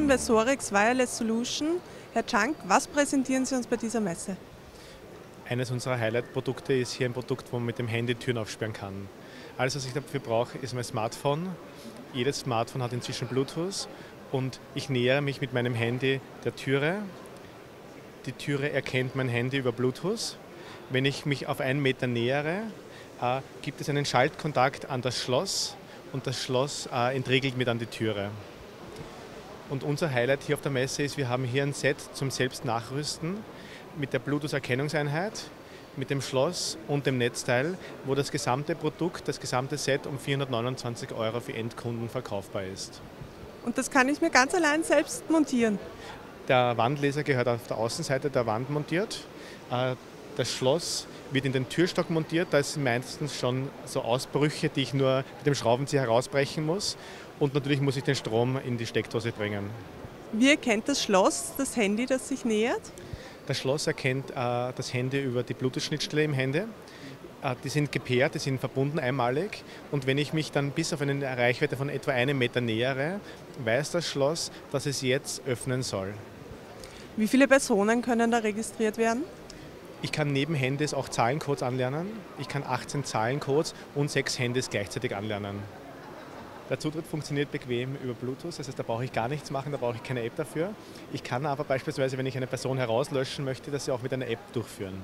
bin bei Sorex Wireless Solution. Herr Czank, was präsentieren Sie uns bei dieser Messe? Eines unserer Highlight-Produkte ist hier ein Produkt, wo man mit dem Handy Türen aufsperren kann. Alles, was ich dafür brauche, ist mein Smartphone. Jedes Smartphone hat inzwischen Bluetooth und ich nähere mich mit meinem Handy der Türe. Die Türe erkennt mein Handy über Bluetooth. Wenn ich mich auf 1 Meter nähere, gibt es einen Schaltkontakt an das Schloss und das Schloss entriegelt mir dann die Türe. Und unser Highlight hier auf der Messe ist, wir haben hier ein Set zum Selbstnachrüsten mit der Bluetooth-Erkennungseinheit, mit dem Schloss und dem Netzteil, wo das gesamte Produkt, das gesamte Set um 429 € für Endkunden verkaufbar ist. Und das kann ich mir ganz allein selbst montieren? Der Wandlaser gehört auf der Außenseite der Wand montiert. Das Schloss wird in den Türstock montiert. Da sind meistens schon so Ausbrüche, die ich nur mit dem Schraubenzieher herausbrechen muss. Und natürlich muss ich den Strom in die Steckdose bringen. Wie erkennt das Schloss das Handy, das sich nähert? Das Schloss erkennt das Handy über die Bluetooth-Schnittstelle im Handy. Die sind gepaart, die sind verbunden einmalig. Und wenn ich mich dann bis auf eine Reichweite von etwa 1 Meter nähere, weiß das Schloss, dass es jetzt öffnen soll. Wie viele Personen können da registriert werden? Ich kann neben Handys auch Zahlencodes anlernen. Ich kann 18 Zahlencodes und 6 Handys gleichzeitig anlernen. Der Zutritt funktioniert bequem über Bluetooth, das heißt, da brauche ich gar nichts machen, da brauche ich keine App dafür. Ich kann aber beispielsweise, wenn ich eine Person herauslöschen möchte, das ja auch mit einer App durchführen.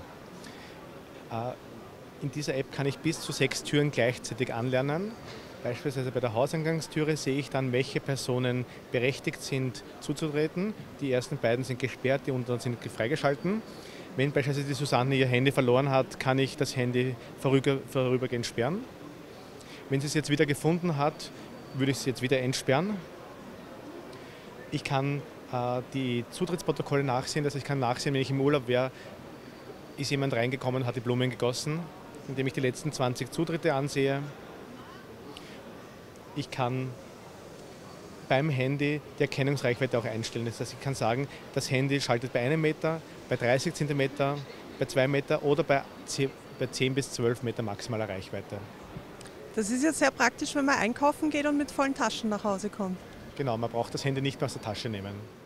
In dieser App kann ich bis zu 6 Türen gleichzeitig anlernen. Beispielsweise bei der Hauseingangstüre sehe ich dann, welche Personen berechtigt sind zuzutreten. Die ersten beiden sind gesperrt, die unteren sind freigeschalten. Wenn beispielsweise die Susanne ihr Handy verloren hat, kann ich das Handy vorübergehend sperren. Wenn sie es jetzt wieder gefunden hat, würde ich es jetzt wieder entsperren. Ich kann die Zutrittsprotokolle nachsehen, also ich kann nachsehen, wenn ich im Urlaub wäre, ist jemand reingekommen und hat die Blumen gegossen, indem ich die letzten 20 Zutritte ansehe. Ich kann beim Handy die Erkennungsreichweite auch einstellen. Das heißt, ich kann sagen, das Handy schaltet bei 1 Meter, bei 30 cm, bei 2 Meter oder bei 10 bis 12 Meter maximaler Reichweite. Das ist jetzt sehr praktisch, wenn man einkaufen geht und mit vollen Taschen nach Hause kommt. Genau, man braucht das Handy nicht mehr aus der Tasche nehmen.